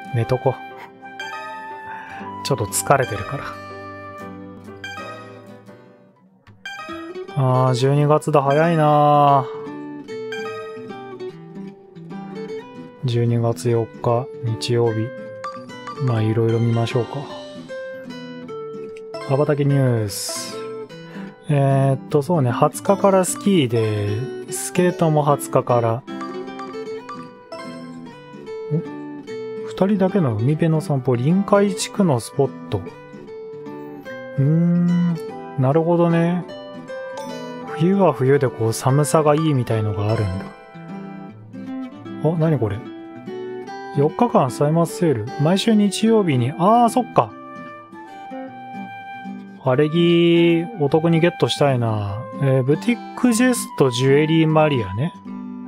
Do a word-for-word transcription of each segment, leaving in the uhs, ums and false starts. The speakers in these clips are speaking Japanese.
寝とこ。ちょっと疲れてるから。あー、じゅうにがつだ、早いなー。じゅうにがつよっか、日曜日。まあ、いろいろ見ましょうか。羽ばたきニュース。えー、っと、そうね、はつかからスキーで、スケートもはつかから。お？ふたりだけの海辺の散歩、臨海地区のスポット。うーん、なるほどね。冬は冬でこう寒さがいいみたいのがあるんだ。あ、なにこれ。よっかかん歳末セール。毎週日曜日に、あー、そっか。晴れ着、お得にゲットしたいな。えー、ブティックジェストジュエリーマリアね。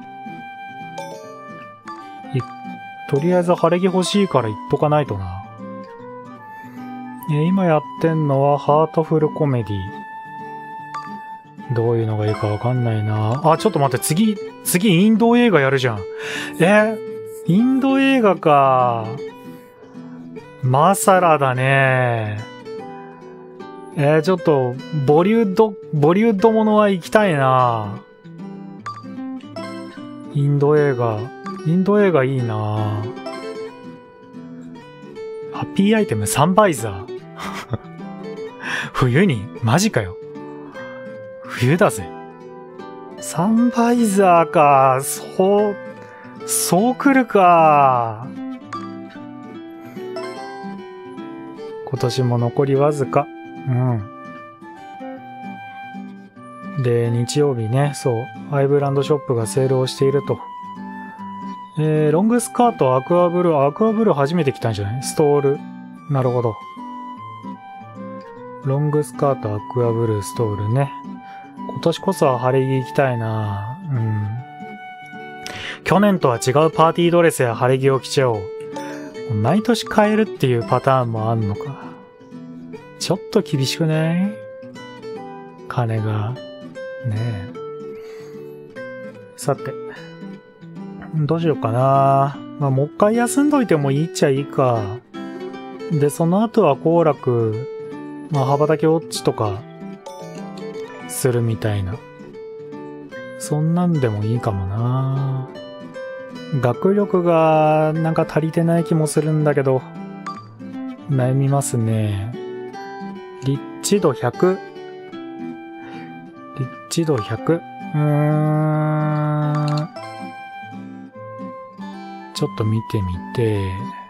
とりあえず晴れ着欲しいから言っとかないとな。えー、今やってんのはハートフルコメディ。どういうのがいいかわかんないな。あ、ちょっと待って、次、次インド映画やるじゃん。え、インド映画か。マサラだね。えー、ちょっと、ボリュード、ボリュードものは行きたいな。インド映画。インド映画いいな。ハッピーアイテムサンバイザー。冬にマジかよ。冬だぜ。サンバイザーか。そう、そう来るか。今年も残りわずか。うん。で、日曜日ね、そう、アイブランドショップがセールをしていると。えー、ロングスカート、アクアブルー、アクアブルー初めて来たんじゃない？ストール。なるほど。ロングスカート、アクアブルー、ストールね。今年こそは晴れ着行きたいな。うん。去年とは違うパーティードレスや晴れ着を着ちゃおう。毎年変えるっていうパターンもあんのか。ちょっと厳しくない？金が。ねえ。さて。どうしようかな。まあ、もう一回休んどいてもいいっちゃいいか。で、その後は行楽、まあ、羽ばたきウォッチとか、するみたいな。そんなんでもいいかもな。学力がなんか足りてない気もするんだけど、悩みますね。立地度ひゃく。立地度ひゃく。うーん。ちょっと見てみて。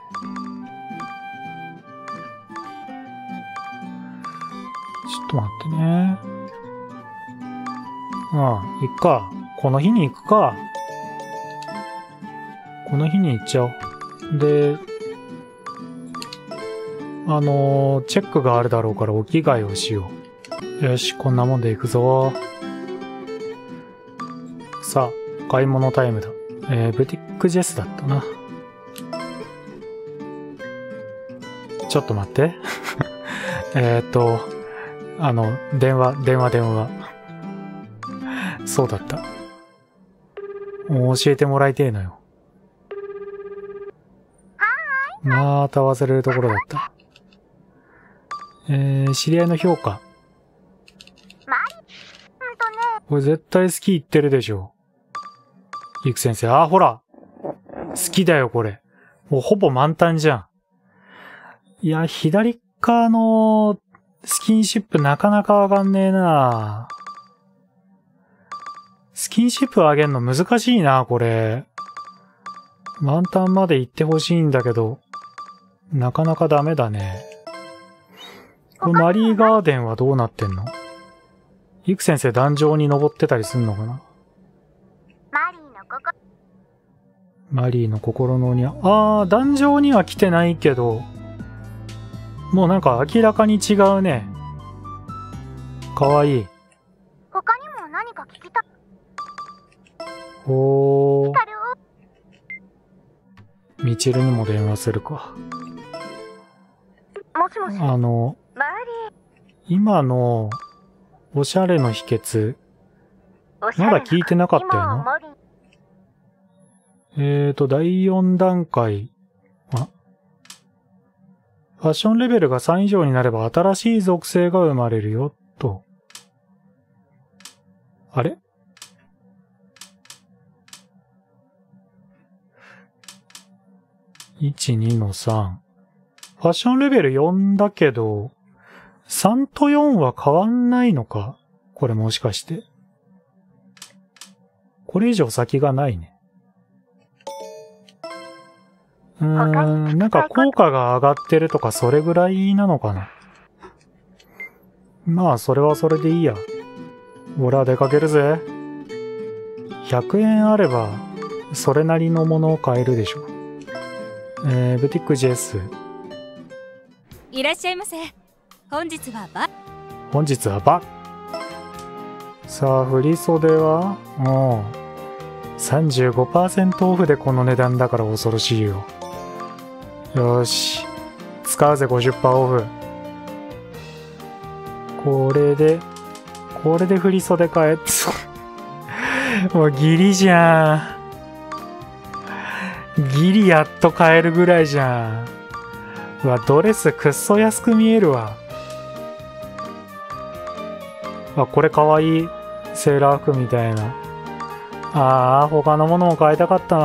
ちょっと待ってね。ああ、行くか。この日に行くか。この日に行っちゃおう。で、あのー、チェックがあるだろうからお着替えをしよう。よし、こんなもんで行くぞ。さあ、買い物タイムだ。えー、ブティックジェスだったな。ちょっと待って。えっと、あの、電話、電話、電話。そうだった。もう教えてもらいてえのよ。また忘れるところだった。えー、知り合いの評価。これ絶対好き言ってるでしょ。ゆく先生。あ、ほら。好きだよ、これ。もうほぼ満タンじゃん。いや、左側のスキンシップなかなか上がんねえな。スキンシップ上げんの難しいな、これ。満タンまで行ってほしいんだけど、なかなかダメだね。このマリーガーデンはどうなってんの？ゆく先生壇上に登ってたりすんのかな？マリーの心の鬼は、あー、壇上には来てないけど、もうなんか明らかに違うね。かわいい。 他にも何か聞きた。 おー。みちるにも電話するか。 もしもし。 あの、 マリー。 今のおしゃれの秘訣、まだ聞いてなかったよな。えーと、だいよん段階。あ、 ファッションレベルがさん以上になれば新しい属性が生まれるよ、と。あれ？いち、にのさん。ファッションレベルよんだけど、さんとよんは変わんないのか？これもしかして。これ以上先がないね。うーん、なんか効果が上がってるとかそれぐらいなのかな。まあ、それはそれでいいや。俺は出かけるぜ。ひゃくえんあれば、それなりのものを買えるでしょ。えー、ブティック ジェス。 いらっしゃいませ。本日はバ本日はバさあ、振り袖はもう さんじゅうごパーセント オフでこの値段だから恐ろしいよ。よし。使うぜ ごじゅっパーセント オフ。これで、これで振り袖買え。もうギリじゃん。ギリやっと買えるぐらいじゃん。うわ、ドレスくっそ安く見えるわ。あ、これかわいい。セーラー服みたいな。ああ、他のものも買いたかったな。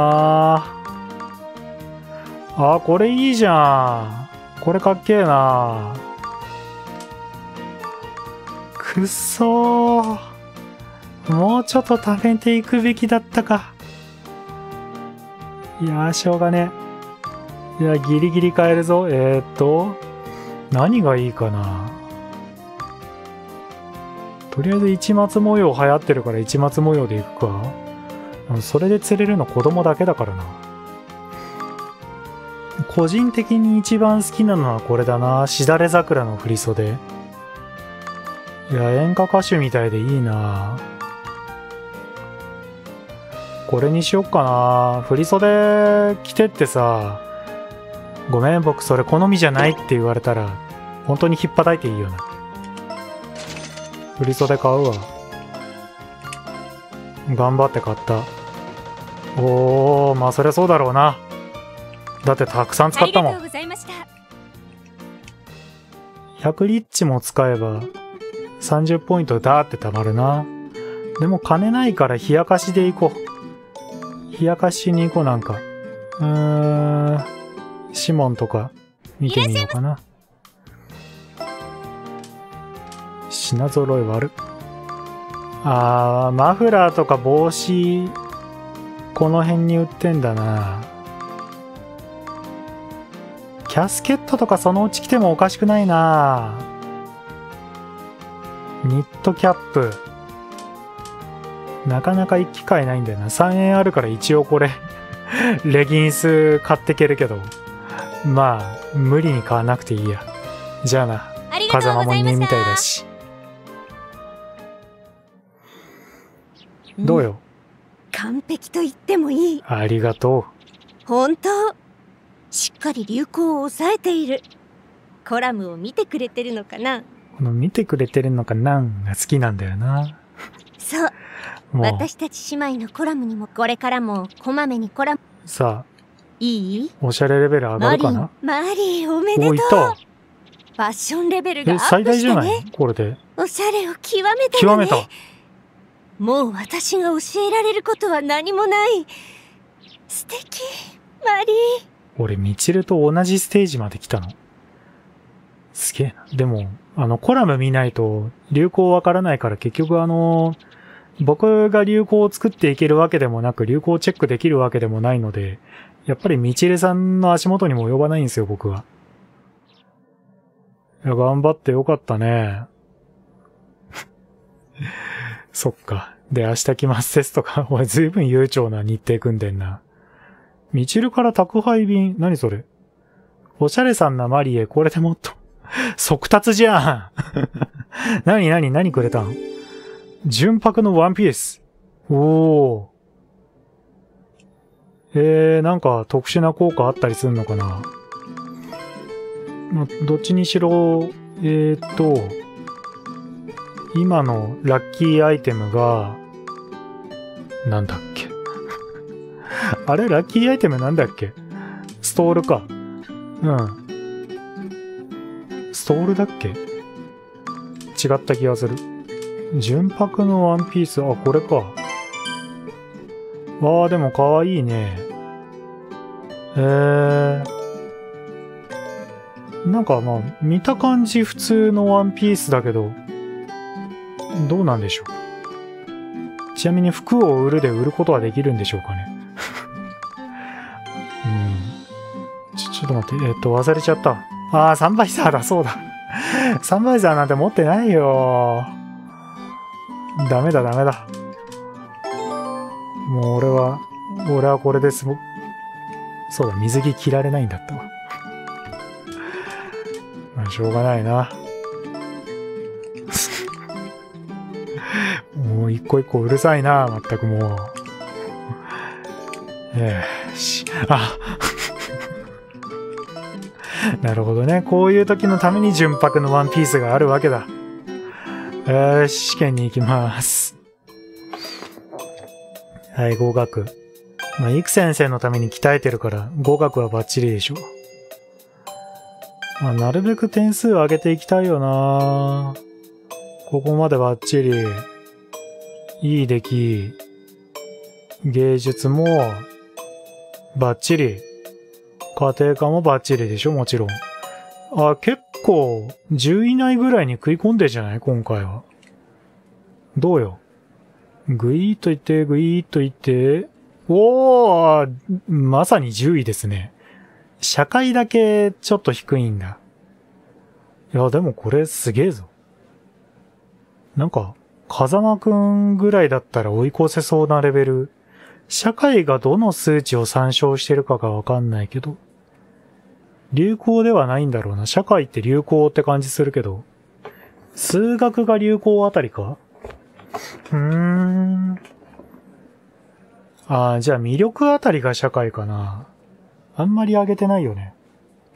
ああ、これいいじゃん。これかっけえな。くっそー。もうちょっと貯めていくべきだったか。いやー、しょうがねえ。いや、ギリギリ買えるぞ。えー、っと、何がいいかな。とりあえず市松模様流行ってるから市松模様でいくか。それで釣れるの子供だけだからな。個人的に一番好きなのはこれだな。しだれ桜の振袖。いや、演歌歌手みたいでいいな。これにしよっかな。振袖着てってさ、ごめん僕それ好みじゃないって言われたら本当に引っ叩いていいよな。振袖買うわ。頑張って買った。おー、まあそりゃそうだろうな。だってたくさん使ったもん。 ありがとうございました。 ひゃくリッチも使えばさんじゅうポイントダーってたまるな。でも金ないから冷やかしでいこう。冷やかしに行こう。なんかうーん、シモンとか見てみようかな。品揃え悪。あー、マフラーとか帽子この辺に売ってんだな。キャスケットとかそのうち来てもおかしくないな。ニットキャップなかなか行き機会ないんだよな。さんえんあるから一応これレギンス買ってけるけど、まあ無理に買わなくていいや。じゃあな。風間もいねえみたいだし。どうよ、うん、 完璧と言ってもいい。 ありがとう。本当しっかり流行を抑えている。コラムを見てくれてるのかな。 この見てくれてるのかなが好きなんだよな。 そう、私たち姉妹のコラムにもこれからもこまめにコラム。 さあいい？ おしゃれレベル上がるかな。 マリー、マリーおめでとう。 おいた。 ファッションレベルがアップ最大じゃしたね。 ないこれで。 おしゃれを極めたね。 極めた。 もう私が教えられることは何もない。素敵、マリー。 俺ミチルと同じステージまで来たの。すげえな。でもあのコラム見ないと流行わからないから、結局あの僕が流行を作っていけるわけでもなく、流行をチェックできるわけでもないので、やっぱりミチルさんの足元にも及ばないんですよ僕は。いや、頑張ってよかったね。そっか。で、明日来ますテストか。俺ずいぶん悠長な日程組んでんな。ミチルから宅配便。何それ。おしゃれさんなマリエ、これでもっと。速達じゃん。何何何くれたん？純白のワンピース。おー。えー、なんか特殊な効果あったりするのかな。ま、どっちにしろ、えーっと、今のラッキーアイテムが、なんだっけ。あれラッキーアイテムなんだっけ。ストールか。うん。 ストールだっけ？違った気がする。純白のワンピース、あ、これか。わあ、でもかわいいね。えー。なんかまあ、見た感じ普通のワンピースだけど、どうなんでしょう。ちなみに服を売るで売ることはできるんでしょうかね。うん。ちょ、ちょっと待って、えっと、忘れちゃった。ああ、サンバイザーだ、そうだ。サンバイザーなんて持ってないよ。ダメだ、ダメだ。もう俺は、俺はこれです。そうだ、水着着られないんだったわ。まあ、しょうがないな。もう一個一個うるさいな、まったくもう。ええし、あなるほどね。こういう時のために純白のワンピースがあるわけだ。えー、試験に行きます。はい、合格。まあ、イク先生のために鍛えてるから、合格はバッチリでしょう。まあ、なるべく点数上げていきたいよな。ここまでバッチリ。いい出来。芸術も、バッチリ。家庭科もバッチリでしょ、もちろん。あ、結構、じゅうい以内ぐらいに食い込んでんじゃない今回は。どうよ。ぐいーっといって、ぐいーっといって。おー、まさにじゅういですね。社会だけちょっと低いんだ。いや、でもこれすげえぞ。なんか、風間くんぐらいだったら追い越せそうなレベル。社会がどの数値を参照してるかがわかんないけど。流行ではないんだろうな。社会って流行って感じするけど。数学が流行あたりか？うーん。ああ、じゃあ魅力あたりが社会かな。あんまり上げてないよね。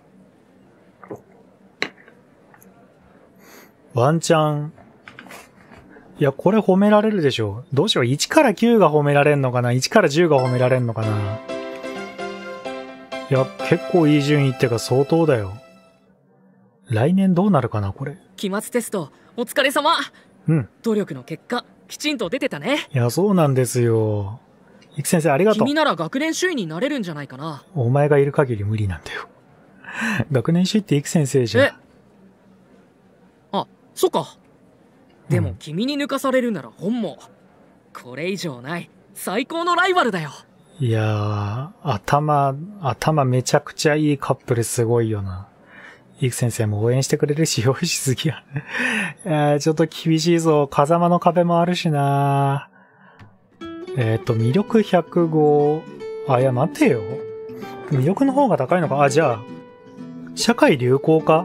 ワンチャン。いや、これ褒められるでしょ。どうしよう。いちからきゅうが褒められんのかな？ いち からじゅうが褒められんのかな？いや、結構いい順位ってか相当だよ。来年どうなるかな、これ。 期末テスト、お疲れ様。 うん。 努力の結果、きちんと出てたね。 いや、そうなんですよ。いく先生ありがとう。 君なら学年首位になれるんじゃないかな。 お前がいる限り無理なんだよ。学年首位っていく先生じゃん。 えあ、そっか。でも君に抜かされるなら本望。これ以上ない最高のライバルだよ。 いやー、頭、頭めちゃくちゃいいカップルすごいよな。いく先生も応援してくれるし、よしすぎや。えー、ちょっと厳しいぞ。風間の壁もあるしな。えっと、魅力ひゃくご。あ、いや、待てよ。魅力の方が高いのか。あ、じゃあ、社会流行か？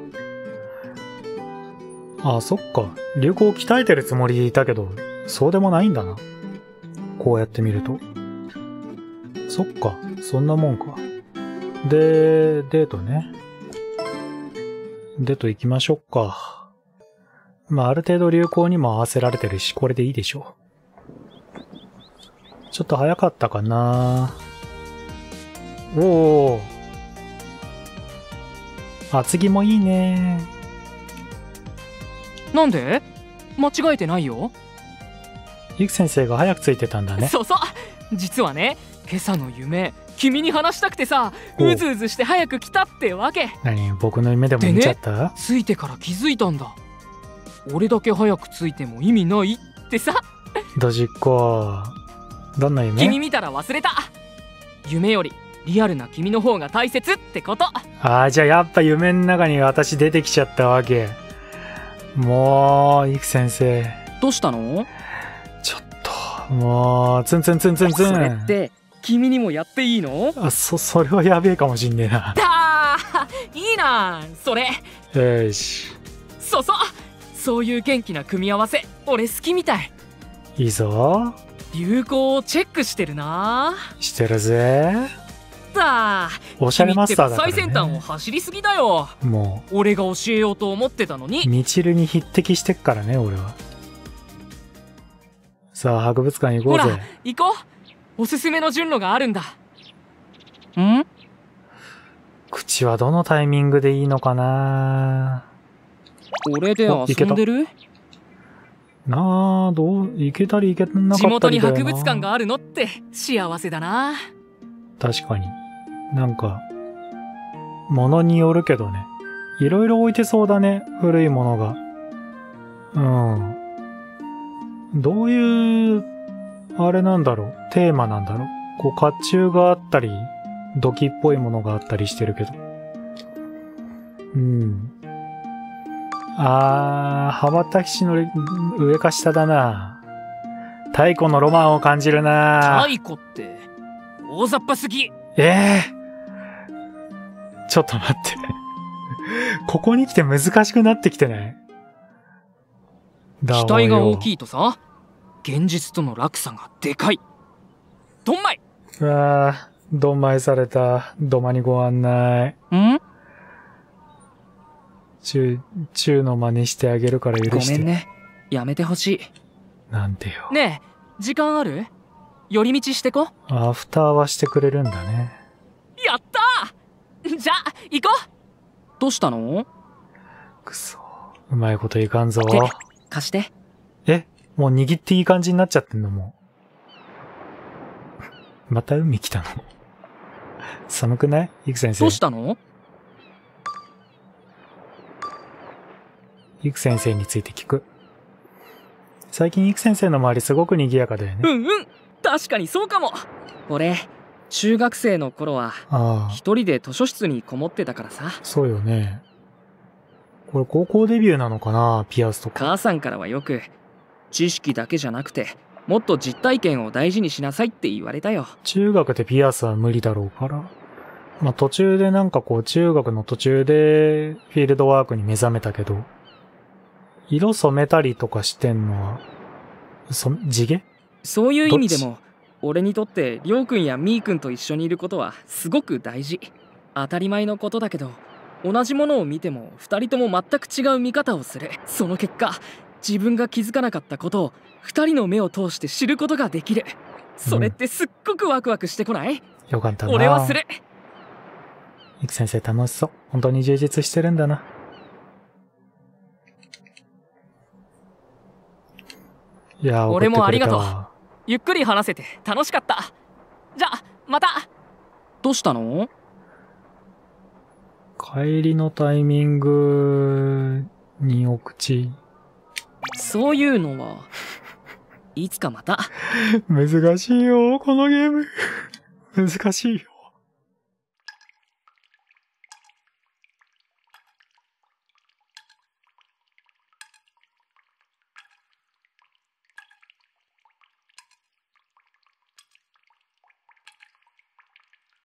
あ、そっか。流行を鍛えてるつもりでいたけど、そうでもないんだな。こうやって見ると。そっか。そんなもんか。で、デートね。デート行きましょうか。まあ、ある程度流行にも合わせられてるし、これでいいでしょう。ちょっと早かったかな。おー。厚着もいいね。 なんで？間違えてないよ。 ゆき先生が早くついてたんだね。 そうそう。実はね、今朝の夢、君に話したくてさ、うずうずして早く来たってわけ。 何？僕の夢でも見ちゃった？ ね、ついてから気づいたんだ。俺だけ早くついても意味ないってさ。 ドジっ子。どんな夢？ 君見たら忘れた。夢よりリアルな君の方が大切ってこと。 ああ、じゃあやっぱ夢の中に私出てきちゃったわけ。もう、いく先生。 どうしたの？ ちょっと、もう、ツンツンツンツンツン。 それって、君にもやっていいの？ あ、そ、それはやべえかもしんねえな。 だーいいなそれ。 よし。 そうそうそういう元気な組み合わせ、俺好きみたい。 いいぞ。 流行をチェックしてるな。 してるぜ。 だおしゃれマスターだからね。 最先端を走りすぎだよ。 もう俺が教えようと思ってたのに。 ミチルに匹敵してっからね、俺は。さあ、博物館行こうぜ。 ほら行こう。おすすめの順路があるんだ。ん？ 口はどのタイミングでいいのかな。 俺でおいけた遊んでる？ なあ、どう、行けたり行けなか地元にったりだよな。 博物館があるのって幸せだな。 確かに。なんか、ものによるけどね。いろいろ置いてそうだね。古いものが。うん。どういう、あれなんだろう。テーマなんだろう。こう、甲冑があったり、土器っぽいものがあったりしてるけど。うん。あー、羽ばたきしの上か下だな。太古のロマンを感じるな。 太古って大雑把すぎ。 ええー、ちょっと待って。ここに来て難しくなってきてない？ 期待が大い。 きいとさ、現実との落差がでかい。どんまい。 うわぁ、どんまいされた。どまにご案内。 ん？ 中、中の真似してあげるから許して。 ごめんね。やめてほしい。 なんてよ。 ねえ、時間ある？寄り道してこ。 アフターはしてくれるんだね。 やったー！じゃあ、行こう！どうしたの？ くそ。うまいこといかんぞ。 手、貸して。 え、もう握っていい感じになっちゃってんのもう。また海来たの？寒くない？イク先生。 どうしたの？ イク先生について聞く。最近イク先生の周りすごく賑やかだよね。 うんうん、確かにそうかも。俺、中学生の頃はああ、 一人で図書室にこもってたからさ。 そうよね。これ高校デビューなのかな？ピアスとか。 母さんからはよく、知識だけじゃなくてもっと実体験を大事にしなさいって言われたよ。 中学でピアスは無理だろうから。まあ途中でなんかこう中学の途中でフィールドワークに目覚めたけど、色染めたりとかしてんのは、そ、地毛？ そういう意味でどっも俺にとってりょうくんやみーくんと一緒にいることはすごく大事。当たり前のことだけど、同じものを見てもふたりとも全く違う見方をする。その結果、自分が気づかなかったことをふたりの目を通して知ることができる。それってすっごくワクワクしてこない？ よかったな。 俺はする。 イク先生楽しそう。本当に充実してるんだな。いやー、 俺もありがとう送ってくれたわ。 ゆっくり話せて楽しかった。じゃあまた。どうしたの？ 帰りのタイミングにお口。 そういうのはいつかまた。 難しいよ、このゲーム。難しいよ。